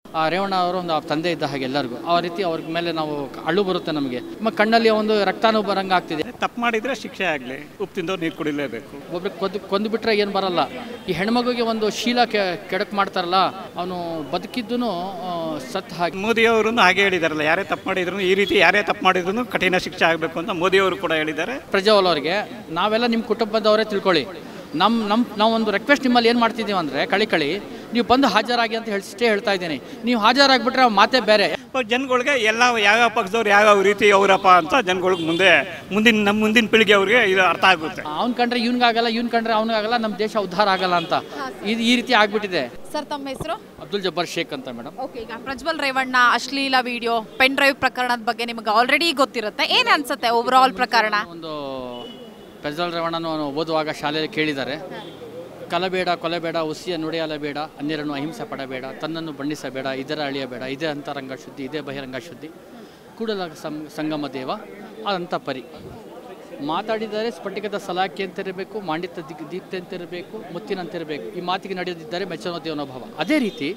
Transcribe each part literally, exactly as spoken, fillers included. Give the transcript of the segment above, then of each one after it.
ಆ ರೇವಣ್ಣ ಅವರು ಒಂದು ತಂದೆ ಇದ್ದ ಹಾಗೆ ಎಲ್ಲರಿಗೂ ಆ ರೀತಿ ಅವ್ರ ಮೇಲೆ ನಾವು ಅಳು ಬರುತ್ತೆ ನಮಗೆ. ಕಣ್ಣಲ್ಲಿ ಒಂದು ರಕ್ತಾನು ಬರಂಗ ಆಗ್ತಿದೆ. ತಪ್ಪು ಮಾಡಿದ್ರೆ ಶಿಕ್ಷೆ ಆಗಲಿ, ಉಪ್ಪು ತಿಂದವ್ರು ನೀರು ಕುಡಿಲೇಬೇಕು. ಒಬ್ರಿಗೆ ಕೊಂದು ಕೊಂದು ಬಿಟ್ರೆ ಏನು ಬರಲ್ಲ. ಈ ಹೆಣ್ಮಗುಗೆ ಒಂದು ಶೀಲ ಕೆಡಕ್ ಮಾಡ್ತಾರಲ್ಲ, ಅವನು ಬದುಕಿದ್ದು ಸತ್ ಹಾಗೆ. ಮೋದಿಯವರು ಹಾಗೆ ಹೇಳಿದಾರಲ್ಲ, ಯಾರೇ ತಪ್ಪು ಮಾಡಿದ್ರು ಈ ರೀತಿ ಯಾರೇ ತಪ್ಪು ಮಾಡಿದ್ರು ಕಠಿಣ ಶಿಕ್ಷೆ ಆಗಬೇಕು ಅಂತ ಮೋದಿಯವರು ಕೂಡ ಹೇಳಿದ್ದಾರೆ. ಪ್ರಜ್ವಲ್ ಅವರಿಗೆ ನಾವೆಲ್ಲ ನಿಮ್ಮ ಕುಟುಂಬದವರೇ ತಿಳ್ಕೊಳ್ಳಿ, ನಮ್ಮ ನಮ್ಮ ನಾವು ಒಂದು ರಿಕ್ವೆಸ್ಟ್ ನಿಮ್ಮಲ್ಲಿ ಏನು ಮಾಡ್ತಿದ್ದೀವಿ ಅಂದರೆ ಕಳಿ ಕಳಿ ನೀವು ಬಂದು ಹಾಜರಾಗಿ ಅಂತ ಹೇಳಿಷ್ಟೇ ಹೇಳ್ತಾ ಇದ್ದೀನಿ. ನೀವು ಹಾಜರಾಗ್ಬಿಟ್ರೆ ಮಾತೇ ಬೇರೆ. ಜನಗಳಿಗೆ ಎಲ್ಲ ಯಾವ್ಯಾವ ಪಕ್ಷದವ್ರು ಯಾವ್ಯಾವ ರೀತಿ ಅವರಪ್ಪ ಅಂತ ಜನಗಳಿಗೆ ಮುಂದೆ ಮುಂದಿನ ನಮ್ಮ ಮುಂದಿನ ಪೀಳಿಗೆ ಅವ್ರಿಗೆ ಇದು ಅರ್ಥ ಆಗುತ್ತೆ. ಅವ್ನು ಕಂಡ್ರೆ ಇವ್ನಿಗಾಗಲ್ಲ, ಇವ್ನು ಕಂಡ್ರೆ ಅವ್ನಿಗಾಗಲ್ಲ, ನಮ್ಮ ದೇಶ ಉದ್ಧಾರ ಆಗಲ್ಲ ಅಂತ ಇದು ಈ ರೀತಿ ಆಗ್ಬಿಟ್ಟಿದೆ. ಸರ್, ತಮ್ಮ ಹೆಸರು? ಅಬ್ದುಲ್ ಜಬ್ಬಾರ್ ಶೇಖ್ ಅಂತ ಮೇಡಮ್. ಓಕೆ, ಈಗ ಪ್ರಜ್ವಲ್ ರೇವಣ್ಣ ಅಶ್ಲೀಲ ವಿಡಿಯೋ ಪೆನ್ ಡ್ರೈವ್ ಪ್ರಕರಣದ ಬಗ್ಗೆ ನಿಮಗೆ ಆಲ್ರೆಡಿ ಗೊತ್ತಿರುತ್ತೆ. ಏನು ಅನ್ಸುತ್ತೆ ಓವರ್ ಆಲ್ ಪ್ರಕರಣ? ಒಂದು ಪ್ರಜ್ವಲ್ ರೇವಣ್ಣನು ಓದುವಾಗ ಶಾಲೆಯಲ್ಲಿ ಕೇಳಿದ್ದಾರೆ, ಕಲಬೇಡ ಕೊಲೆಬೇಡ ಉಸಿಯ ನುಡಿಯಲಬೇಡ ಅನ್ಯರನ್ನು ಅಹಿಂಸೆ ಪಡಬೇಡ ತನ್ನನ್ನು ಬಣ್ಣಿಸಬೇಡ ಇದರ ಅಳಿಯಬೇಡ ಇದೇ ಅಂತರಂಗ ಶುದ್ಧಿ ಇದೇ ಬಹಿರಂಗ ಶುದ್ಧಿ ಕೂಡಲ ಸಂಗಮ ದೇವ ಅದಂತ ಪರಿ ಮಾತಾಡಿದರೆ ಸ್ಫಟಿಕದ ಸಲಾಖೆ ಅಂತಿರಬೇಕು, ಮಾಂಡಿತ ದಿಗ್ ದೀಪ್ತಿ ಅಂತಿರಬೇಕು, ಮುತ್ತಿನಂತಿರಬೇಕು. ಈ ಮಾತಿಗೆ ನಡೆದಿದ್ದರೆ ಮೆಚ್ಚುವ ದೇವನೋಭವ. ಅದೇ ರೀತಿ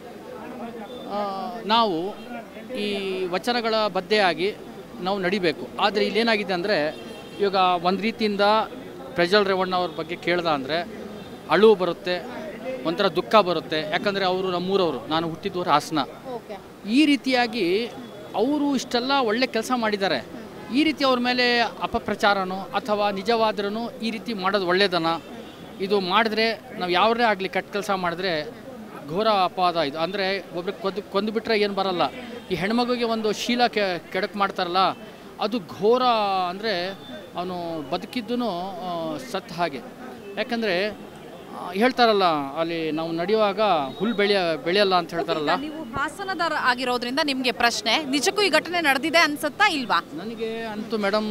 ನಾವು ಈ ವಚನಗಳ ಬದ್ಧೆಯಾಗಿ ನಾವು ನಡಿಬೇಕು. ಆದರೆ ಇಲ್ಲೇನಾಗಿದೆ ಅಂದರೆ ಇವಾಗ ಒಂದು ರೀತಿಯಿಂದ ಪ್ರಜ್ವಲ್ ರೇವಣ್ಣ ಅವ್ರ ಬಗ್ಗೆ ಕೇಳ್ದ ಅಂದರೆ ಅಳು ಬರುತ್ತೆ, ಒಂಥರ ದುಃಖ ಬರುತ್ತೆ. ಯಾಕಂದರೆ ಅವರು ನಮ್ಮೂರವರು, ನಾನು ಹುಟ್ಟಿದವರು ಹಾಸನ. ಈ ರೀತಿಯಾಗಿ ಅವರು ಇಷ್ಟೆಲ್ಲ ಒಳ್ಳೆ ಕೆಲಸ ಮಾಡಿದ್ದಾರೆ. ಈ ರೀತಿ ಅವ್ರ ಮೇಲೆ ಅಪಪ್ರಚಾರನೋ ಅಥವಾ ನಿಜವಾದ್ರೂ ಈ ರೀತಿ ಮಾಡೋದು ಒಳ್ಳೆಯದನ? ಇದು ಮಾಡಿದ್ರೆ ನಾವು ಯಾವರೇ ಆಗಲಿ ಕೆಟ್ಟ ಕೆಲಸ ಮಾಡಿದ್ರೆ ಘೋರ ಅಪವಾದ ಇದು. ಅಂದರೆ ಒಬ್ರಿಗೆ ಕೊಂದು ಕೊಂದು ಬಿಟ್ಟರೆ ಏನು ಬರಲ್ಲ. ಈ ಹೆಣ್ಮಗುಗೆ ಒಂದು ಶೀಲ ಕೆ ಕೆಡಕ್ ಮಾಡ್ತಾರಲ್ಲ, ಅದು ಘೋರ. ಅಂದರೆ ಅವನು ಬದುಕಿದ್ದು ಸತ್ ಹಾಗೆ. ಯಾಕಂದರೆ ಹೇಳ್ತಾರಲ್ಲ, ಅಲ್ಲಿ ನಾವು ನಡೆಯುವಾಗ ಹುಲ್ ಬೆಳೆಯ ಬೆಳೆಯಲ್ಲ ಅಂತ ಹೇಳ್ತಾರಲ್ಲ. ನೀವು ಹಾಸನದ ಆಗಿರೋದ್ರಿಂದ ನಿಮಗೆ ಪ್ರಶ್ನೆ, ನಿಜಕ್ಕೂ ಈ ಘಟನೆ ನಡೆದಿದೆ ಅನ್ಸುತ್ತಾ ಇಲ್ವಾ? ನನಗೆ ಅಂತೂ ಮೇಡಮ್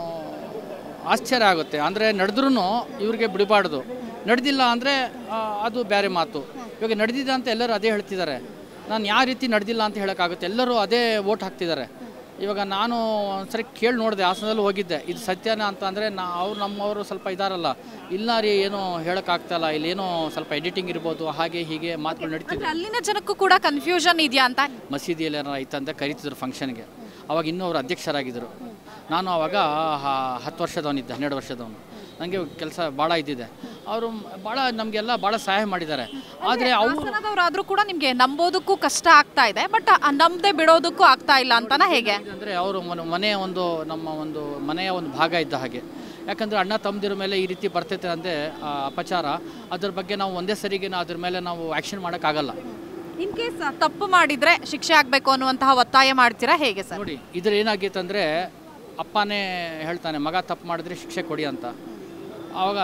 ಆಶ್ಚರ್ಯ ಆಗುತ್ತೆ. ಅಂದರೆ ನಡೆದ್ರೂ ಇವ್ರಿಗೆ ಬಿಡಬಾರ್ದು, ನಡೆದಿಲ್ಲ ಅಂದರೆ ಅದು ಬೇರೆ ಮಾತು. ಇವಾಗ ನಡೆದಿದೆ ಅಂತ ಎಲ್ಲರೂ ಅದೇ ಹೇಳ್ತಿದ್ದಾರೆ. ನಾನು ಯಾವ ರೀತಿ ನಡೆದಿಲ್ಲ ಅಂತ ಹೇಳೋಕ್ಕಾಗುತ್ತೆ? ಎಲ್ಲರೂ ಅದೇ ವೋಟ್ ಹಾಕ್ತಿದ್ದಾರೆ. ಇವಾಗ ನಾನು ಒಂದ್ಸರಿ ಕೇಳಿ ನೋಡಿದೆ, ಹಾಸನದಲ್ಲಿ ಹೋಗಿದ್ದೆ, ಇದು ಸತ್ಯನ ಅಂತ. ಅಂದರೆ ನಾ ಅವ್ರು ನಮ್ಮವರು ಸ್ವಲ್ಪ ಇದಾರಲ್ಲ, ಇಲ್ಲ ರೀ ಏನೋ ಹೇಳೋಕ್ಕಾಗ್ತಾಯಿಲ್ಲ, ಇಲ್ಲೇನೋ ಸ್ವಲ್ಪ ಎಡಿಟಿಂಗ್ ಇರ್ಬೋದು, ಹಾಗೆ ಹೀಗೆ ಮಾತುಗಳು ನಡೀತಿದೆ. ಅಲ್ಲಿನ ಜನಕ್ಕೂ ಕೂಡ ಕನ್ಫ್ಯೂಷನ್ ಇದೆಯಾ ಅಂತ. ಮಸೀದಿಯಲ್ಲಿ ಏನಾರು ಐತಂತ ಕರೀತಿದ್ರು ಫಂಕ್ಷನ್ಗೆ. ಅವಾಗ ಇನ್ನೂ ಅವರು ಅಧ್ಯಕ್ಷರಾಗಿದ್ದರು. ನಾನು ಆವಾಗ ಹತ್ತು ವರ್ಷದವನಿದ್ದೆ, ಹನ್ನೆರಡು ವರ್ಷದವನು. ನನಗೆ ಕೆಲಸ ಭಾಳ ಇದ್ದಿದೆ. ಅವರು ಭಾಳ ನಮಗೆಲ್ಲ ಭಾಳ ಸಹಾಯ ಮಾಡಿದ್ದಾರೆ. ಆದರೆ ಅವರಾದರೂ ಕೂಡ ನಿಮಗೆ ನಂಬೋದಕ್ಕೂ ಕಷ್ಟ ಆಗ್ತಾ ಇದೆ, ಬಟ್ ನಂಬದೆ ಬಿಡೋದಕ್ಕೂ ಆಗ್ತಾ ಇಲ್ಲ ಅಂತನ ಹೇಗೆ? ಅಂದರೆ ಅವರು ಮನೆಯ ಒಂದು ನಮ್ಮ ಒಂದು ಮನೆಯ ಒಂದು ಭಾಗ ಇದ್ದ ಹಾಗೆ. ಯಾಕಂದರೆ ಅಣ್ಣ ತಮ್ಮದಿರ ಮೇಲೆ ಈ ರೀತಿ ಬರ್ತೈತೆ ಅಂದರೆ ಅಪಚಾರ, ಅದ್ರ ಬಗ್ಗೆ ನಾವು ಒಂದೇ ಸರಿಗೆ ಅದ್ರ ಮೇಲೆ ನಾವು ಆ್ಯಕ್ಷನ್ ಮಾಡೋಕ್ಕಾಗಲ್ಲ. ಇನ್ ಕೇಸ್ ತಪ್ಪು ಮಾಡಿದರೆ ಶಿಕ್ಷೆ ಆಗಬೇಕು ಅನ್ನುವಂತಹ ಒತ್ತಾಯ ಮಾಡ್ತೀರಾ ಹೇಗೆ ಸರ್? ನೋಡಿ, ಇದ್ರ ಏನಾಗೈತೆ ಅಂದರೆ ಅಪ್ಪನೇ ಹೇಳ್ತಾನೆ, ಮಗ ತಪ್ಪು ಮಾಡಿದ್ರೆ ಶಿಕ್ಷೆ ಕೊಡಿ ಅಂತ. ಆವಾಗ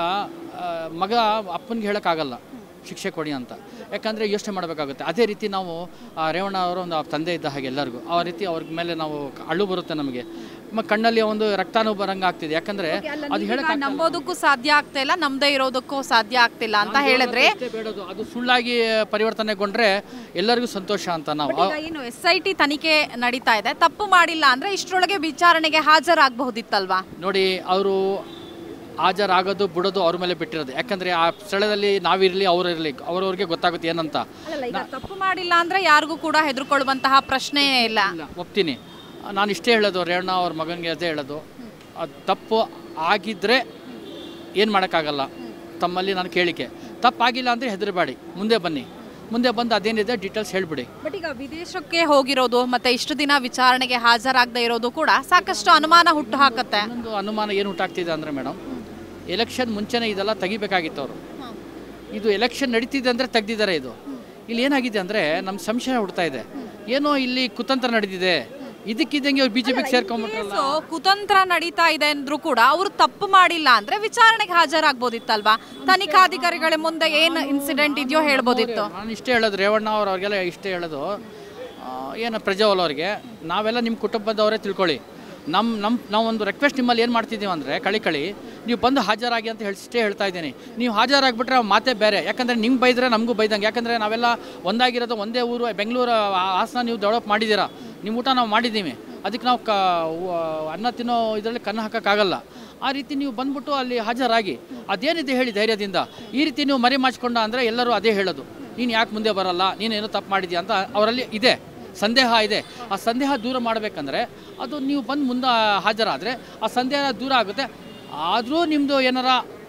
ಮಗ ಅಪ್ಪನಿಗೆ ಹೇಳೋಕ್ಕಾಗಲ್ಲ ಶಿಕ್ಷೆ ಕೊಡಿ ಅಂತ. ಯಾಕಂದರೆ ಯೋಚನೆ ಮಾಡಬೇಕಾಗುತ್ತೆ. ಅದೇ ರೀತಿ ನಾವು ರೇವಣ್ಣ ಅವರು ಒಂದು ತಂದೆ ಇದ್ದ ಹಾಗೆ ಎಲ್ಲರಿಗೂ ಆ ರೀತಿ ಅವ್ರ ಮೇಲೆ ನಾವು ಅಳು ಬರುತ್ತೆ ನಮಗೆ. ಕಣ್ಣಲ್ಲಿ ಒಂದು ರಕ್ತಾನು ಬರಂಗ ಆಗ್ತಿದೆ. ಯಾಕಂದರೆ ಅದು ಹೇಳಕ್ಕೆ ನಂಬೋದಕ್ಕೂ ಸಾಧ್ಯ ಆಗ್ತಾ ಇಲ್ಲ, ನಮ್ಮದೇ ಇರೋದಕ್ಕೂ ಸಾಧ್ಯ ಆಗ್ತಿಲ್ಲ ಅಂತ ಹೇಳಿದ್ರೆ ಬೇಡದು. ಅದು ಸುಳ್ಳಾಗಿ ಪರಿವರ್ತನೆಗೊಂಡ್ರೆ ಎಲ್ಲರಿಗೂ ಸಂತೋಷ ಅಂತ. ನಾವು ಏನು ಎಸ್ ಐ ಟಿ ತನಿಖೆ ನಡೀತಾ ಇದೆ, ತಪ್ಪು ಮಾಡಿಲ್ಲ ಅಂದರೆ ಇಷ್ಟರೊಳಗೆ ವಿಚಾರಣೆಗೆ ಹಾಜರಾಗಬಹುದಿತ್ತಲ್ವಾ? ನೋಡಿ, ಅವರು ಹಾಜರಾಗೋದು ಬಿಡೋದು ಅವ್ರ ಮೇಲೆ ಬಿಟ್ಟಿರೋದು. ಯಾಕಂದರೆ ಆ ಸ್ಥಳದಲ್ಲಿ ನಾವಿರಲಿ ಅವರಿರಲಿ ಅವ್ರವ್ರಿಗೆ ಗೊತ್ತಾಗುತ್ತೆ ಏನಂತ. ತಪ್ಪು ಮಾಡಿಲ್ಲ ಅಂದರೆ ಯಾರಿಗೂ ಕೂಡ ಹೆದರ್ಕೊಳ್ಳುವಂತಹ ಪ್ರಶ್ನೆ ಇಲ್ಲ. ಒಪ್ತೀನಿ. ನಾನು ಇಷ್ಟೇ ಹೇಳೋದು, ರೇವಣ್ಣ ಅವ್ರ ಮಗನಿಗೆ ಅದೇ ಹೇಳೋದು, ಅದು ತಪ್ಪು ಆಗಿದ್ದರೆ ಏನು ಮಾಡೋಕ್ಕಾಗಲ್ಲ. ತಮ್ಮಲ್ಲಿ ನಾನು ಕೇಳಿಕೆ, ತಪ್ಪಾಗಿಲ್ಲ ಅಂದರೆ ಹೆದರಬೇಡಿ, ಮುಂದೆ ಬನ್ನಿ, ಮುಂದೆ ಬಂದು ಅದೇನಿದೆ ಡೀಟೇಲ್ಸ್ ಹೇಳಿಬಿಡಿ. ಬಟ್ ಈಗ ವಿದೇಶಕ್ಕೆ ಹೋಗಿರೋದು ಮತ್ತು ಇಷ್ಟು ದಿನ ವಿಚಾರಣೆಗೆ ಹಾಜರಾಗದೇ ಇರೋದು ಕೂಡ ಸಾಕಷ್ಟು ಅನುಮಾನ ಹುಟ್ಟು ಹಾಕುತ್ತೆ. ಇನ್ನೊಂದು ಅನುಮಾನ ಏನು ಹುಟ್ಟಾಗ್ತಿದೆ ಅಂದರೆ ಮೇಡಮ್, ಎಲೆಕ್ಷನ್ ಮುಂಚೆನೇ ಇದೆಲ್ಲ ತೆಗಿಬೇಕಾಗಿತ್ತು ಅವರು. ಇದು ಎಲೆಕ್ಷನ್ ನಡೀತಿದೆ ಅಂದರೆ ತೆಗ್ದಿದ್ದಾರೆ. ಇದು ಇಲ್ಲಿ ಏನಾಗಿದೆ ಅಂದರೆ ನಮ್ಮ ಸಂಶಯ ಹುಡ್ತಾ ಇದೆ, ಏನೋ ಇಲ್ಲಿ ಕುತಂತ್ರ ನಡೆದಿದೆ. ಇದಕ್ಕಿದ್ದಂಗೆ ಅವ್ರು ಬಿಜೆಪಿಗೆ ಸೇರ್ಕೊಂಡ್ಬಿಟ್ರಲ್ಲ. ಕುತಂತ್ರ ನಡೀತಾ ಇದೆ ಅಂದ್ರೂ ಕೂಡ ಅವರು ತಪ್ಪು ಮಾಡಿಲ್ಲ ಅಂದ್ರೆ ವಿಚಾರಣೆಗೆ ಹಾಜರಾಗಬಹುದಿತ್ತಲ್ವಾ? ತನಿಖಾಧಿಕಾರಿಗಳ ಮುಂದೆ ಏನು ಇನ್ಸಿಡೆಂಟ್ ಇದೆಯೋ ಹೇಳ್ಬೋದಿತ್ತು. ನಾನು ಇಷ್ಟೇ ಹೇಳೋದು, ರೇವಣ್ಣ ಅವ್ರು ಅವ್ರಿಗೆಲ್ಲ ಇಷ್ಟೇ ಹೇಳೋದು, ಏನು ಪ್ರಜ್ವಲ್ ಅವ್ರಿಗೆ ನಾವೆಲ್ಲ ನಿಮ್ಮ ಕುಟುಂಬದವರೇ ತಿಳ್ಕೊಳ್ಳಿ, ನಮ್ಮ ನಮ್ಮ ನಾವು ಒಂದು ರಿಕ್ವೆಸ್ಟ್ ನಿಮ್ಮಲ್ಲಿ ಏನು ಮಾಡ್ತಿದ್ದೀವಿ ಅಂದರೆ ಕಳಿ ಕಳಿ ನೀವು ಬಂದು ಹಾಜರಾಗಿ ಅಂತ ಹೇಳಿಷ್ಟೇ ಹೇಳ್ತಾ ಇದ್ದೀನಿ. ನೀವು ಹಾಜರಾಗಿಬಿಟ್ರೆ ಮಾತೇ ಬೇರೆ. ಯಾಕಂದರೆ ನಿಮ್ಗೆ ಬೈದರೆ ನಮಗೂ ಬೈದಂಗೆ. ಯಾಕಂದರೆ ನಾವೆಲ್ಲ ಒಂದಾಗಿರೋದು ಒಂದೇ ಊರು, ಬೆಂಗಳೂರು ಹಾಸನ ನೀವು ಡೆವಲಪ್ ಮಾಡಿದ್ದೀರಾ, ನಿಮ್ಮ ಊಟ ನಾವು ಮಾಡಿದ್ದೀವಿ. ಅದಕ್ಕೆ ನಾವು ಕ ಅನ್ನ ತಿನ್ನೋ ಇದರಲ್ಲಿ ಕಣ್ಣು ಹಾಕೋಕ್ಕಾಗಲ್ಲ. ಆ ರೀತಿ ನೀವು ಬಂದ್ಬಿಟ್ಟು ಅಲ್ಲಿ ಹಾಜರಾಗಿ ಅದೇನಿದೆ ಹೇಳಿ ಧೈರ್ಯದಿಂದ. ಈ ರೀತಿ ನೀವು ಮರೆ ಮಾಡಿಸ್ಕೊಂಡ ಅಂದರೆ ಎಲ್ಲರೂ ಅದೇ ಹೇಳೋದು. ನೀನು ಯಾಕೆ ಮುಂದೆ ಬರಲ್ಲ, ನೀನೇನು ತಪ್ಪು ಮಾಡಿದ್ಯಾ ಅಂತ ಅವರಲ್ಲಿ ಇದೆ, ಸಂದೇಹ ಇದೆ. ಆ ಸಂದೇಹ ದೂರ ಮಾಡಬೇಕಂದ್ರೆ ಅದು ನೀವು ಬಂದು ಮುಂದೆ ಹಾಜರಾದರೆ ಆ ಸಂದೇಹ ದೂರ ಆಗುತ್ತೆ. ಆದರೂ ನಿಮ್ಮದು ಏನಾರ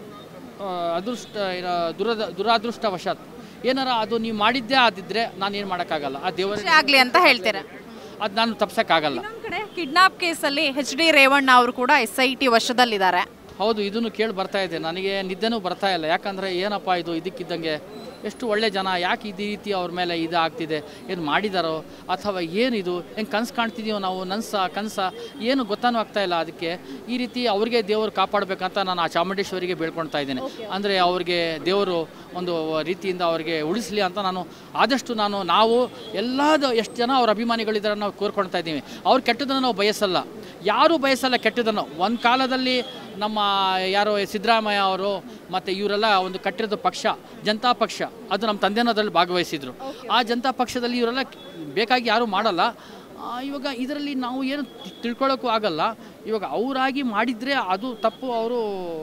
ಅದೃಷ್ಟ ದುರದ ದುರಾದೃಷ್ಟವಶಾತ್ ಏನಾರ ಅದು ನೀವು ಮಾಡಿದ್ದೇ ಆದಿದ್ದರೆ ನಾನೇನು ಮಾಡೋಕ್ಕಾಗಲ್ಲ. ಆ ದೇವರೇ ಆಗಲಿ ಅಂತ ಹೇಳ್ತೀರಾ? ಅದು ನಾನು ತಪ್ಸೋಕ್ಕಾಗಲ್ಲ. ಇನ್ನೊಂದು ಕಡೆ ಕಿಡ್ನಾಪ್ ಕೇಸಲ್ಲಿ ಎಚ್ ಡಿ ರೇವಣ್ಣ ಅವರು ಕೂಡ ಎಸ್ ಐ ಟಿ ವಶದಲ್ಲಿದ್ದಾರೆ. ಹೌದು, ಇದನ್ನು ಕೇಳಿ ಬರ್ತಾ ಇದೆ. ನನಗೆ ನಿದ್ದೆನೂ ಬರ್ತಾ ಇಲ್ಲ. ಯಾಕಂದರೆ ಏನಪ್ಪ ಇದು ಇದಕ್ಕಿದ್ದಂಗೆ ಎಷ್ಟು ಒಳ್ಳೆ ಜನ, ಯಾಕೆ ಇದೇ ರೀತಿ ಅವ್ರ ಮೇಲೆ ಇದು ಆಗ್ತಿದೆ, ಏನು ಮಾಡಿದಾರೋ ಅಥವಾ ಏನಿದು, ಹೆಂಗೆ ಕನಸು ಕಾಣ್ತಿದ್ದೀವೋ ನಾವು, ನನ್ಸ ಕನಸ ಏನು ಗೊತ್ತಾನೂ ಆಗ್ತಾ ಇಲ್ಲ. ಅದಕ್ಕೆ ಈ ರೀತಿ ಅವ್ರಿಗೆ ದೇವರು ಕಾಪಾಡಬೇಕಂತ ನಾನು ಆ ಚಾಮುಂಡೇಶ್ವರಿಗೆ ಬೇಡ್ಕೊಳ್ತಾ ಇದ್ದೇನೆ. ಅಂದರೆ ಅವ್ರಿಗೆ ದೇವರು ಒಂದು ರೀತಿಯಿಂದ ಅವ್ರಿಗೆ ಉಳಿಸಲಿ ಅಂತ ನಾನು ಆದಷ್ಟು ನಾನು ನಾವು ಎಲ್ಲದ ಎಷ್ಟು ಜನ ಅವ್ರ ಅಭಿಮಾನಿಗಳಿದ್ದಾರೆ ನಾವು ಕೋರ್ಕೊಳ್ತಾ ಇದ್ದೀವಿ. ಅವ್ರು ಕೆಟ್ಟದನ್ನು ನಾವು ಬಯಸಲ್ಲ, ಯಾರೂ ಬಯಸಲ್ಲ ಕೆಟ್ಟದನ್ನು. ಒಂದು ಕಾಲದಲ್ಲಿ ನಮ್ಮ ಯಾರೋ ಸಿದ್ದರಾಮಯ್ಯ ಅವರು ಮತ್ತು ಇವರೆಲ್ಲ ಒಂದು ಕಟ್ಟಿರೋದು ಪಕ್ಷ ಜನತಾ ಪಕ್ಷ, ಅದು ನಮ್ಮ ತಂದೆನೋದ್ರಲ್ಲಿ ಭಾಗವಹಿಸಿದರು. ಆ ಜನತಾ ಪಕ್ಷದಲ್ಲಿ ಇವರೆಲ್ಲ ಬೇಕಾಗಿ ಯಾರೂ ಮಾಡಲ್ಲ. ಇವಾಗ ಇದರಲ್ಲಿ ನಾವು ಏನು ತಿಳ್ಕೊಳ್ಳೋಕ್ಕೂ ಆಗಲ್ಲ. ಇವಾಗ ಅವರಾಗಿ ಮಾಡಿದರೆ ಅದು ತಪ್ಪು, ಅವರು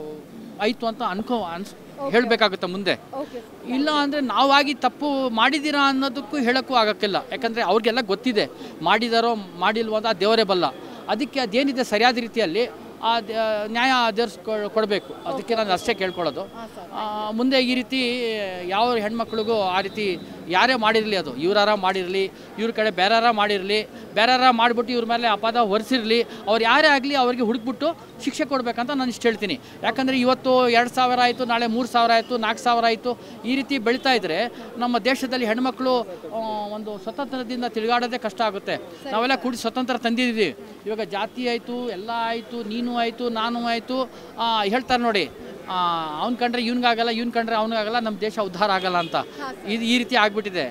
ಆಯಿತು ಅಂತ ಅನ್ಕೋ ಅನ್ಸ್ ಹೇಳಬೇಕಾಗುತ್ತೆ ಮುಂದೆ. ಇಲ್ಲ ಅಂದರೆ ನಾವಾಗಿ ತಪ್ಪು ಮಾಡಿದ್ದೀರಾ ಅನ್ನೋದಕ್ಕೂ ಹೇಳೋಕ್ಕೂ ಆಗೋಕ್ಕಿಲ್ಲ. ಯಾಕಂದರೆ ಅವ್ರಿಗೆಲ್ಲ ಗೊತ್ತಿದೆ ಮಾಡಿದಾರೋ ಮಾಡಿಲ್ವೋ ಅಂತ ದೇವರೇ ಬಲ್ಲ. ಅದಕ್ಕೆ ಅದೇನಿದೆ ಸರಿಯಾದ ರೀತಿಯಲ್ಲಿ ಆ ನ್ಯಾಯ ದೇವರ್ಸ್ಕೊ ಕೊಡಬೇಕು. ಅದಕ್ಕೆ ನಾನು ಅಷ್ಟೇ ಕೇಳ್ಕೊಳ್ಳೋದು. ಮುಂದೆ ಈ ರೀತಿ ಯಾವ ಹೆಣ್ಮಕ್ಳಿಗೂ ಆ ರೀತಿ ಯಾರೇ ಮಾಡಿರಲಿ, ಅದು ಇವರಾರ ಮಾಡಿರಲಿ, ಇವ್ರ ಕಡೆ ಬೇರಾರ ಮಾಡಿರಲಿ, ಬೇರಾರ ಮಾಡಿಬಿಟ್ಟು ಇವ್ರ ಮೇಲೆ ಅಪರಾಧ ಹೊರಿಸಿರಲಿ, ಅವ್ರು ಯಾರೇ ಆಗಲಿ ಅವ್ರಿಗೆ ಹುಡುಕ್ಬಿಟ್ಟು ಶಿಕ್ಷೆ ಕೊಡಬೇಕಂತ ನಾನು ಇಷ್ಟು ಹೇಳ್ತೀನಿ. ಯಾಕಂದರೆ ಇವತ್ತು ಎರಡು ಸಾವಿರ ಆಯಿತು, ನಾಳೆ ಮೂರು ಸಾವಿರ ಆಯಿತು, ನಾಲ್ಕು ಸಾವಿರ ಆಯಿತು, ಈ ರೀತಿ ಬೆಳೀತಾ ಇದ್ದರೆ ನಮ್ಮ ದೇಶದಲ್ಲಿ ಹೆಣ್ಮಕ್ಳು ಒಂದು ಸ್ವತಂತ್ರದಿಂದ ತಿರುಗಾಡೋದೇ ಕಷ್ಟ ಆಗುತ್ತೆ. ನಾವೆಲ್ಲ ಕೂಡಿ ಸ್ವತಂತ್ರ ತಂದಿದ್ದೀವಿ. ಇವಾಗ ಜಾತಿ ಆಯಿತು, ಎಲ್ಲ ಆಯಿತು, ನೀನು ಆಯಿತು, ನಾನು ಆಯಿತು, ಹೇಳ್ತಾರೆ ನೋಡಿ, ಅವ್ನು ಕಂಡ್ರೆ ಇವ್ನಿಗಾಗಲ್ಲ, ಇವ್ನು ಕಂಡ್ರೆ ಅವ್ನಿಗಾಗಲ್ಲ, ನಮ್ಮ ದೇಶ ಉದ್ಧಾರ ಆಗಲ್ಲ ಅಂತ ಇದು ಈ ರೀತಿ ಆಗ್ಬಿಟ್ಟಿದೆ.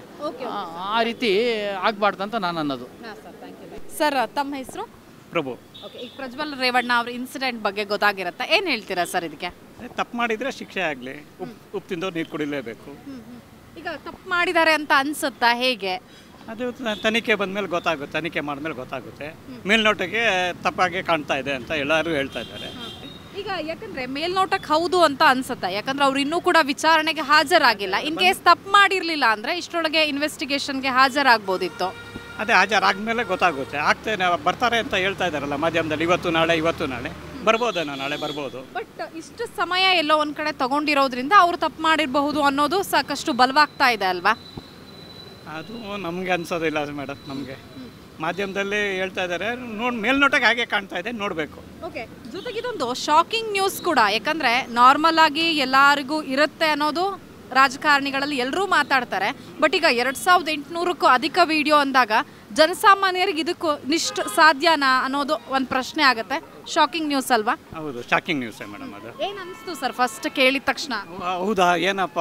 ಆ ರೀತಿ ಆಗಬಾರ್ದು ಅಂತ ನಾನು ಅನ್ನೋದು. ಸರ್, ತಮ್ಮ ಹೆಸರು? ಪ್ರಭು. ಓಕೆ, ಈಗ ಪ್ರಜ್ವಲ್ ರೇವಣ್ಣ ಅವ್ರ ಇನ್ಸಿಡೆಂಟ್ ಬಗ್ಗೆ ಗೊತ್ತಾಗಿರುತ್ತೆ, ಏನು ಹೇಳ್ತೀರಾ ಸರ್ ಇದಕ್ಕೆ? ತಪ್ಪು ಮಾಡಿದರೆ ಶಿಕ್ಷೆ ಆಗಲಿ, ಉಪ್ಪು ಉಪ್ಪು ತಿಂದವ್ರು ನೀರು ಕುಡಿಲೇಬೇಕು. ಈಗ ತಪ್ಪು ಮಾಡಿದ್ದಾರೆ ಅಂತ ಅನ್ಸುತ್ತಾ, ಹೇಗೆ? ಅದು ತನಿಖೆ ಬಂದಮೇಲೆ ಗೊತ್ತಾಗುತ್ತೆ, ತನಿಖೆ ಮಾಡಿದ್ಮೇಲೆ ಗೊತ್ತಾಗುತ್ತೆ. ಮೇಲ್ನೋಟಕ್ಕೆ ತಪ್ಪಾಗೆ ಕಾಣ್ತಾ ಇದೆ ಅಂತ ಎಲ್ಲರೂ ಹೇಳ್ತಾ ಇದ್ದಾರೆ. ಈಗ ಯಾಕಂದ್ರೆ ಮೇಲ್ನೋಟಕ್ಕೆ ಹೌದು ಅಂತ ಅನ್ಸುತ್ತೆ, ಯಾಕಂದ್ರೆ ಅವ್ರು ಇನ್ನೂ ಕೂಡ ವಿಚಾರಣೆಗೆ ಹಾಜರಾಗಿಲ್ಲ. ಇನ್ ಕೇಸ್ ತಪ್ಪು ಮಾಡಿರ್ಲಿಲ್ಲ ಅಂದ್ರೆ ಇಷ್ಟರೊಳಗೆ ಇನ್ವೆಸ್ಟಿಗೇಷನ್ಗೆ ಹಾಜರಾಗ್ಬೋದಿತ್ತು. ಅದೇ ಹಾಜರಾದ್ಮೇಲೆ ಗೊತ್ತಾಗುತ್ತೆ. ಆಗ್ತೇನೆ ಬರ್ತಾರೆ ಅಂತ ಹೇಳ್ತಾ ಇದ್ದಾರಲ್ಲ ಮಾಧ್ಯಮದಲ್ಲಿ, ಇವತ್ತು ನಾಳೆ ಇವತ್ತು ನಾಳೆ ಬರ್ಬೋದೇನೋ, ನಾಳೆ ಬರ್ಬೋದು. ಬಟ್ ಇಷ್ಟು ಸಮಯ ಎಲ್ಲೋ ಒಂದ್ ಕಡೆ ತಗೊಂಡಿರೋದ್ರಿಂದ ಅವ್ರು ತಪ್ಪು ಮಾಡಿರಬಹುದು ಅನ್ನೋದು ಸಾಕಷ್ಟು ಬಲವಾಗ್ತಾ ಇದೆ ಅಲ್ವಾ? ಅದು ನಮಗೆ ಅನ್ಸೋದಿಲ್ಲ ಮೇಡಮ್. ನಮಗೆ ಮಾಧ್ಯಮದಲ್ಲಿ ಹೇಳ್ತಾ ಇದ್ದಾರೆ, ನೋಡಿ ಮೇಲ್ನೋಟಕ್ಕೆ ಹಾಗೆ ಕಾಣ್ತಾ ಇದೆ, ನೋಡಬೇಕು. ಓಕೆ, ಜೊತೆಗೆ ಇದೊಂದು ಶಾಕಿಂಗ್ ನ್ಯೂಸ್ ಕೂಡ. ಯಾಕಂದರೆ ನಾರ್ಮಲ್ ಆಗಿ ಎಲ್ಲರಿಗೂ ಇರುತ್ತೆ ಅನ್ನೋದು ರಾಜಕಾರಣಿಗಳಲ್ಲಿ ಎಲ್ಲರೂ ಮಾತಾಡ್ತಾರೆ. ಬಟ್ ಈಗ ಎರಡು ಸಾವಿರದ ಎಂಟುನೂರಕ್ಕೂ ಅಧಿಕ ವಿಡಿಯೋ ಅಂದಾಗ ಜನಸಾಮಾನ್ಯರಿಗೆ ಇದಕ್ಕೂ ನಿಷ್ಠ ಸಾಧ್ಯನಾ ಅನ್ನೋದು ಒಂದು ಪ್ರಶ್ನೆ ಆಗುತ್ತೆ. ಶಾಕಿಂಗ್ ನ್ಯೂಸ್ ಅಲ್ವಾ? ಹೌದು, ಶಾಕಿಂಗ್ ನ್ಯೂಸ್ ಮೇಡಮ್. ಅದು ಏನು ಅನಿಸ್ತು ಸರ್ ಫಸ್ಟ್ ಕೇಳಿದ ತಕ್ಷಣ? ಹೌದಾ ಏನಪ್ಪ,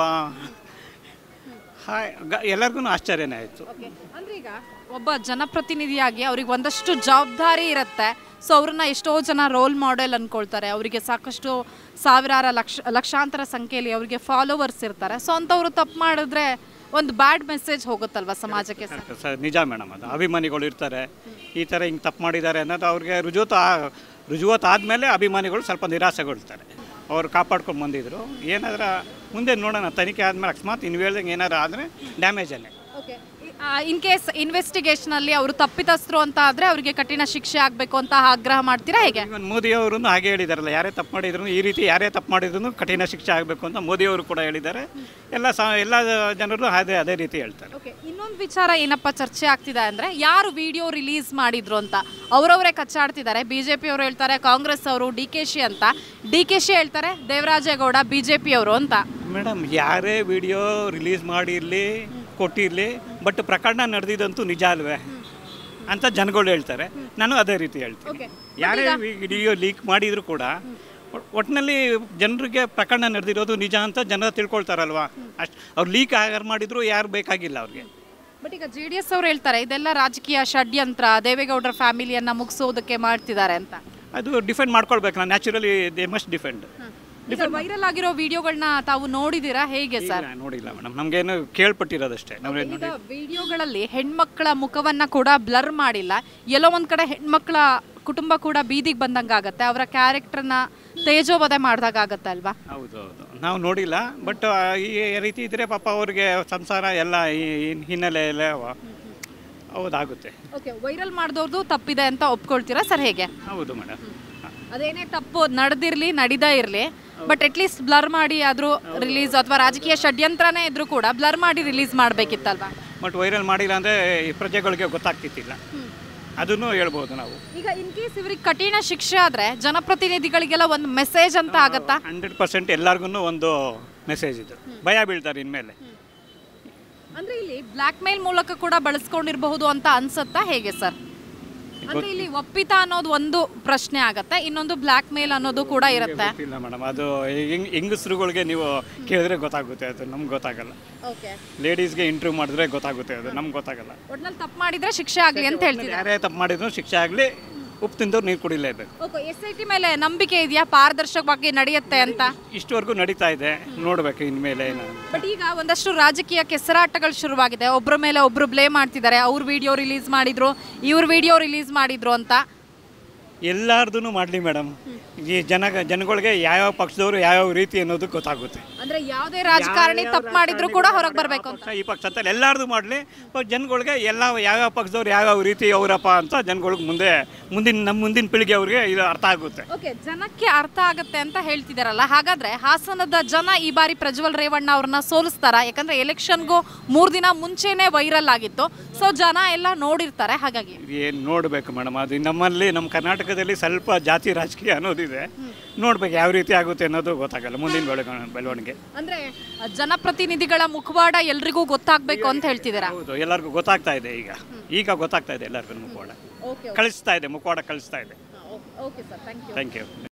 ಹಾಯ್ ಎಲ್ಲರಿಗೂ ಆಶ್ಚರ್ಯನೇ ಆಯಿತು. ಅಂದರೆ ಈಗ ಒಬ್ಬ ಜನಪ್ರತಿನಿಧಿಯಾಗಿ ಅವ್ರಿಗೆ ಒಂದಷ್ಟು ಜವಾಬ್ದಾರಿ ಇರುತ್ತೆ. ಸೊ ಅವ್ರನ್ನ ಎಷ್ಟೋ ಜನ ರೋಲ್ ಮಾಡೆಲ್ ಅಂದ್ಕೊಳ್ತಾರೆ. ಅವರಿಗೆ ಸಾಕಷ್ಟು ಸಾವಿರಾರ ಲಕ್ಷ ಲಕ್ಷಾಂತರ ಸಂಖ್ಯೆಯಲ್ಲಿ ಅವರಿಗೆ ಫಾಲೋವರ್ಸ್ ಇರ್ತಾರೆ. ಸೊ ಅಂಥವ್ರು ತಪ್ಪು ಮಾಡಿದ್ರೆ ಒಂದು ಬ್ಯಾಡ್ ಮೆಸೇಜ್ ಹೋಗುತ್ತಲ್ವ ಸಮಾಜಕ್ಕೆ? ಸರ್ ನಿಜ ಮೇಡಮ್, ಅದು ಅಭಿಮಾನಿಗಳು ಇರ್ತಾರೆ, ಈ ಥರ ಹಿಂಗೆ ತಪ್ಪು ಮಾಡಿದ್ದಾರೆ ಅನ್ನೋದು ಅವ್ರಿಗೆ ರುಜುವಾತು ರುಜುವಾತು ಆದಮೇಲೆ ಅಭಿಮಾನಿಗಳು ಸ್ವಲ್ಪ ನಿರಾಸೆಗೊಳ್ತಾರೆ. ಅವ್ರು ಕಾಪಾಡ್ಕೊಂಡು ಬಂದಿದ್ರು. ಏನಾದ್ರೆ ಮುಂದೆ ನೋಡೋಣ, ತನಿಖೆ ಆದಮೇಲೆ ಅಕಸ್ಮಾತ್ ಇನ್ನು ಹೇಳ್ದಂಗೆ ಏನಾರು ಆದರೆ ಡ್ಯಾಮೇಜನ್ನೇ. ಓಕೆ, ಇನ್ ಕೇಸ್ ಇನ್ವೆಸ್ಟಿಗೇಷನಲ್ಲಿ ಅವರು ತಪ್ಪಿತಸ್ಥರು ಅಂತ ಆದರೆ ಅವರಿಗೆ ಕಠಿಣ ಶಿಕ್ಷೆ ಆಗಬೇಕು ಅಂತ ಆಗ್ರಹ ಮಾಡ್ತೀರಾ ಹೇಗೆ? ಇವನ್ ಮೋದಿಯವರು ಹಾಗೆ ಹೇಳಿದಾರಲ್ಲ, ಯಾರೇ ತಪ್ಪು ಮಾಡಿದ್ರು ಈ ರೀತಿ ಯಾರೇ ತಪ್ಪು ಮಾಡಿದ್ರು ಕಠಿಣ ಶಿಕ್ಷೆ ಆಗಬೇಕು ಅಂತ ಮೋದಿಯವರು ಕೂಡ ಹೇಳಿದ್ದಾರೆ. ಎಲ್ಲ ಸ ಎಲ್ಲ ಜನರು ಅದೇ ಅದೇ ರೀತಿ ಹೇಳ್ತಾರೆ. ಓಕೆ, ಇನ್ನೊಂದು ವಿಚಾರ ಏನಪ್ಪ ಚರ್ಚೆ ಆಗ್ತಿದೆ ಅಂದರೆ ಯಾರು ವಿಡಿಯೋ ರಿಲೀಸ್ ಮಾಡಿದ್ರು ಅಂತ ಅವರವರೇ ಕಚ್ಚಾಡ್ತಿದ್ದಾರೆ. ಬಿ ಜೆ ಪಿಯವರು ಹೇಳ್ತಾರೆ ಕಾಂಗ್ರೆಸ್ ಅವರು ಡಿ ಕೆ ಶಿ ಅಂತ, ಡಿ ಕೆ ಶಿ ಹೇಳ್ತಾರೆ ದೇವರಾಜೇಗೌಡ ಬಿ ಜೆ ಪಿಯವರು ಅಂತ. ಮೇಡಮ್, ಯಾರೇ ವಿಡಿಯೋ ರಿಲೀಸ್ ಮಾಡಿರಲಿ ಕೊಟ್ಟಿರಲಿ, ಬಟ್ ಪ್ರಕರಣ ನಡೆದಿದ್ದಂತೂ ನಿಜ ಅಲ್ವೇ ಅಂತ ಜನಗಳು ಹೇಳ್ತಾರೆ. ನಾನು ಅದೇ ರೀತಿ ಹೇಳ್ತೀನಿ. ಯಾರೇ ವಿಡಿಯೋ ಲೀಕ್ ಮಾಡಿದ್ರು ಕೂಡ ಒಟ್ಟಿನಲ್ಲಿ ಜನರಿಗೆ ಪ್ರಕರಣ ನಡೆದಿರೋದು ನಿಜ ಅಂತ ಜನ ತಿಳ್ಕೊಳ್ತಾರಲ್ವಾ, ಅಷ್ಟು ಅವ್ರು ಲೀಕ್ ಯಾರು ಮಾಡಿದ್ರು ಯಾರು ಬೇಕಾಗಿಲ್ಲ ಅವ್ರಿಗೆ. ಬಟ್ ಈಗ ಜೆ ಡಿ ಎಸ್ ಅವ್ರು ಹೇಳ್ತಾರೆ ಇದೆಲ್ಲ ರಾಜಕೀಯ ಷಡ್ಯಂತ್ರ, ದೇವೇಗೌಡರ ಫ್ಯಾಮಿಲಿಯನ್ನು ಮುಗಿಸೋದಕ್ಕೆ ಮಾಡ್ತಿದ್ದಾರೆ ಅಂತ. ಅದು ಡಿಫೆಂಡ್ ಮಾಡ್ಕೊಳ್ಬೇಕು. ನಾನು naturally they must defend. Viral ಆಗಿರೋ ವಿಡಿಯೋಗಳನ್ನ ತಾವು ನೋಡಿದಿರಾ ಹೇಗೆ ಸರ್? ನೋಡಿಲ್ಲ ಮೇಡಮ್, ನಮಗೇನು ಕೇಳ್ಪಟ್ಟಿರೋದಷ್ಟೇ. ವಿಡಿಯೋಗಳಲ್ಲಿ ಹೆಣ್ಮಕ್ಳ ಮುಖವನ್ನ ಕೂಡ ಬ್ಲರ್ ಮಾಡಿಲ್ಲ. ಎಲ್ಲೋ ಒಂದ್ ಕಡೆ ಹೆಣ್ಮಕ್ಳ ಕುಟುಂಬ ಕೂಡ ಬೀದಿಗೆ ಬಂದಂಗಾಗತ್ತೆ, ಅವರ ಕ್ಯಾರೆಕ್ಟರ್ನ ತೇಜೋವಧೆ ಮಾಡ್ದಾಗ ಆಗತ್ತೆ ಅಲ್ವಾ? ಹೌದು ಹೌದು. ನಾವು ನೋಡಿಲ್ಲ, ಬಟ್ ಈ ರೀತಿ ಇದ್ದರೆ ಪಾಪ ಅವ್ರಿಗೆ ಸಂಸಾರ ಎಲ್ಲ ಈ ಹಿನ್ನೆಲೆ ಎಲ್ಲ ಹೌದಾಗುತ್ತೆ. ಓಕೆ, ವೈರಲ್ ಮಾಡಿದವ್ರದ್ದು ತಪ್ಪಿದೆ ಅಂತ ಒಪ್ಕೊಳ್ತೀರಾ ಸರ್, ಹೇಗೆ? ಹೌದು ಮೇಡಮ್. ಅದೇನೇ ತಪ್ಪು ನಡೆದಿರಲಿ ನಡೀತಾ ಇರಲಿ, ಬಟ್ ಅಟ್ಲೀಸ್ಟ್ ಬ್ಲರ್ ಮಾಡಿ ಆದರೂ ರಿಲೀಸ್, ಅಥವಾ ರಾಜಕೀಯ ಷಡ್ಯಂತ್ರನೇ ಇದ್ರೂ ಕೂಡ ಬ್ಲರ್ ಮಾಡಿ ರಿಲೀಸ್ ಮಾಡಬೇಕಿತ್ತಲ್ವಾ? ಬಟ್ ವೈರಲ್ ಮಾಡಿಲ್ಲ ಅಂದರೆ ಈ ಪ್ರಜೆಗಳಿಗೆ ಗೊತ್ತಾಗ್ತಿತ್ತಿಲ್ಲ, ಅದನ್ನು ಹೇಳ್ಬೋದು ನಾವು. ಈಗ ಇನ್ ಕೇಸ್ ಇವ್ರಿಗೆ ಕಠಿಣ ಶಿಕ್ಷೆ ಆದರೆ ಜನಪ್ರತಿನಿಧಿಗಳಿಗೆಲ್ಲ ಒಂದು ಮೆಸೇಜ್ ಅಂತ ಆಗತ್ತಾ? ಹಂಡ್ರೆಡ್ ಪರ್ಸೆಂಟ್ ಎಲ್ಲರಿಗೂ ಒಂದು ಮೆಸೇಜ್ ಇದು, ಭಯ ಬೀಳ್ತಾರೆ ಇನ್ಮೇಲೆ. ಅಂದ್ರೆ ಇಲ್ಲಿ ಬ್ಲ್ಯಾಕ್ ಮೇಲ್ ಮೂಲಕ ಕೂಡ ಬಳಸ್ಕೊಂಡಿರಬಹುದು ಅಂತ ಅನ್ಸುತ್ತಾ, ಹೇಗೆ ಸರ್? ಅಂದ್ರೆ ಇಲ್ಲಿ ಒಪ್ಪಿತ ಅನ್ನೋದು ಒಂದು ಪ್ರಶ್ನೆ ಆಗತ್ತೆ, ಇನ್ನೊಂದು ಬ್ಲ್ಯಾಕ್ ಮೇಲ್ ಅನ್ನೋದು ಕೂಡ ಇರುತ್ತೆ. ಇಲ್ಲ ಮೇಡಮ್, ಅದು ಹೆಂಗಸರುಗಳಿಗೆ ನೀವು ಕೇಳಿದ್ರೆ ಗೊತ್ತಾಗುತ್ತೆ, ಅದು ನಮ್ಗೆ ಗೊತ್ತಾಗಲ್ಲ. ಓಕೆ, ಲೇಡೀಸ್ಗೆ ಇಂಟರ್ವ್ಯೂ ಮಾಡಿದ್ರೆ ಗೊತ್ತಾಗುತ್ತೆ, ಅದು ನಮ್ಗೆ ಗೊತ್ತಾಗಲ್ಲ. ಒಟ್ನಲ್ಲಿ ತಪ್ಪು ಮಾಡಿದ್ರೆ ಶಿಕ್ಷೆ ಆಗಲಿ ಅಂತ ಹೇಳ್ತೀವಿ. ಯಾರೇ ತಪ್ಪು ಮಾಡಿದ್ರು ಶಿಕ್ಷೆ ಆಗಲಿ, ಉಪ್ಪು ತಿಂದವ್ರು ನೀರು ಕುಡಿಲೇಬೇಕು. ಓಕೆ, ಎಸ್ ಐ ಟಿ ಮೇಲೆ ನಂಬಿಕೆ ಇದೆಯಾ ಪಾರದರ್ಶಕವಾಗಿ ನಡೆಯುತ್ತೆ ಅಂತ? ಇಷ್ಟವರೆಗೂ ನಡೀತಾ ಇದೆ, ನೋಡ್ಬೇಕು ಇನ್ಮೇಲೆ ಏನು. ಬಟ್ ಈಗ ಒಂದಷ್ಟು ರಾಜಕೀಯ ಕೆಸರಾಟಗಳು ಶುರುವಾಗಿದೆ, ಒಬ್ಬರ ಮೇಲೆ ಒಬ್ರು ಬ್ಲೇಮ್ ಮಾಡ್ತಿದ್ದಾರೆ, ಅವ್ರ ವಿಡಿಯೋ ರಿಲೀಸ್ ಮಾಡಿದ್ರು, ಇವ್ರ ವಿಡಿಯೋ ರಿಲೀಸ್ ಮಾಡಿದ್ರು ಅಂತ. ಎಲ್ಲಾರ್ದು ಮಾಡಲಿ ಮೇಡಮ್, ಈ ಜನ ಜನಗಳಿಗೆ ಯಾವ್ಯಾವ ಪಕ್ಷದವರು ಯಾವ್ಯಾವ ರೀತಿ ಅನ್ನೋದು ಗೊತ್ತಾಗುತ್ತೆ. ಅಂದ್ರೆ ಯಾವುದೇ ರಾಜಕಾರಣಿ ತಪ್ಪು ಮಾಡಿದ್ರು ಕೂಡ ಹೊರಗೆ ಬರಬೇಕು ಅಂತ. ಈ ಪಕ್ಷ ಅಂತ ಎಲ್ಲಾರ್ದು ಮಾಡಲಿ, ಜನಗಳಿಗೆ ಎಲ್ಲ ಯಾವ್ಯಾವ ಪಕ್ಷದವ್ರು ಯಾವ್ಯಾವ ರೀತಿ ಅವರಪ್ಪ ಅಂತ ಜನಗಳಿಗೆ ಮುಂದೆ ಮುಂದಿನ ನಮ್ಮ ಮುಂದಿನ ಪೀಳಿಗೆ ಅವ್ರಿಗೆ ಇದು ಅರ್ಥ ಆಗುತ್ತೆ. ಓಕೆ, ಜನಕ್ಕೆ ಅರ್ಥ ಆಗುತ್ತೆ ಅಂತ ಹೇಳ್ತಿದಾರಲ್ಲ, ಹಾಗಾದ್ರೆ ಹಾಸನದ ಜನ ಈ ಬಾರಿ ಪ್ರಜ್ವಲ್ ರೇವಣ್ಣ ಅವ್ರನ್ನ ಸೋಲಿಸ್ತಾರ? ಯಾಕಂದ್ರೆ ಎಲೆಕ್ಷನ್ಗೂ ಮೂರು ದಿನ ಮುಂಚೆನೆ ವೈರಲ್ ಆಗಿತ್ತು, ಸೊ ಜನ ಎಲ್ಲ ನೋಡಿರ್ತಾರೆ, ಹಾಗಾಗಿ ಏನು ನೋಡಬೇಕು ಮೇಡಮ್. ಅದು ನಮ್ಮಲ್ಲಿ ನಮ್ಮ ಕರ್ನಾಟಕದಲ್ಲಿ ಸ್ವಲ್ಪ ಜಾತಿ ರಾಜಕೀಯ ಅನ್ನೋದಿದೆ, ನೋಡ್ಬೇಕು ಯಾವ ರೀತಿ ಆಗುತ್ತೆ ಅನ್ನೋದು ಗೊತ್ತಾಗಲ್ಲ ಮುಂದಿನ ಬೆಳವಣಿಗೆ ಬೆಳವಣಿಗೆ ಅಂದ್ರೆ ಜನಪ್ರತಿನಿಧಿಗಳ ಮುಖವಾಡ ಎಲ್ರಿಗೂ ಗೊತ್ತಾಗಬೇಕು ಅಂತ ಹೇಳ್ತಿದ್ದೀರಾ? ಹೌದು, ಎಲ್ಲರಿಗೂ ಗೊತ್ತಾಗ್ತಾ ಇದೆ, ಈಗ ಈಗ ಗೊತ್ತಾಗ್ತಾ ಇದೆ ಎಲ್ಲರಿಗೂ ಮುಖವಾಡ ಕಳಿಸ್ತಾ ಇದೆ, ಮುಖವಾಡ ಕಳಿಸ್ತಾ ಇದೆ. Okay sir, thank you. Thank you.